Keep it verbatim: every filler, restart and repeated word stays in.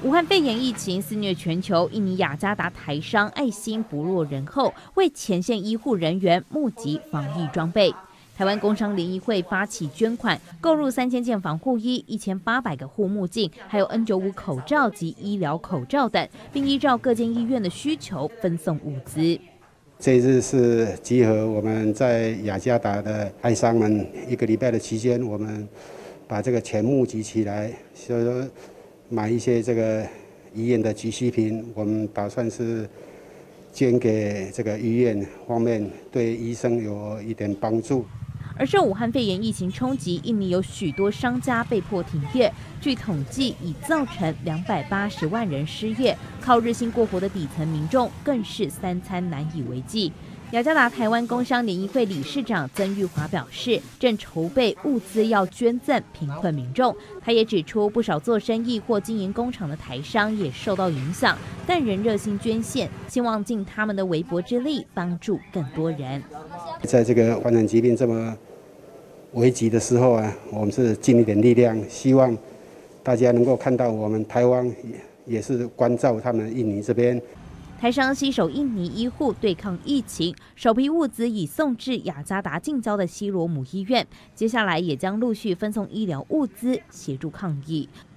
武汉肺炎疫情肆虐全球，印尼雅加达台商爱心不落人后，为前线医护人员募集防疫装备。台湾工商联谊会发起捐款，购入三千件防护衣、一千八百个护目镜，还有 N 九十五 口罩及医疗口罩等，并依照各间医院的需求分送物资。 这一日是集合我们在雅加达的台商们一个礼拜的期间，我们把这个钱募集起来，所以说买一些这个医院的急需品，我们打算是捐给这个医院方面，对医生有一点帮助。 而受武汉肺炎疫情冲击，印尼有许多商家被迫停业，据统计已造成两百八十万人失业，靠日薪过活的底层民众更是三餐难以为继。雅加达台湾工商联谊会理事长曾玉华表示，正筹备物资要捐赠贫困民众。他也指出，不少做生意或经营工厂的台商也受到影响，但仍热心捐献，希望尽他们的微薄之力帮助更多人。 在这个传染疾病这么危急的时候啊，我们是尽一点力量，希望大家能够看到我们台湾也是关照他们印尼这边。 台商携手印尼医护对抗疫情，首批物资已送至雅加达近郊的西罗姆医院，接下来也将陆续分送医疗物资协助抗疫。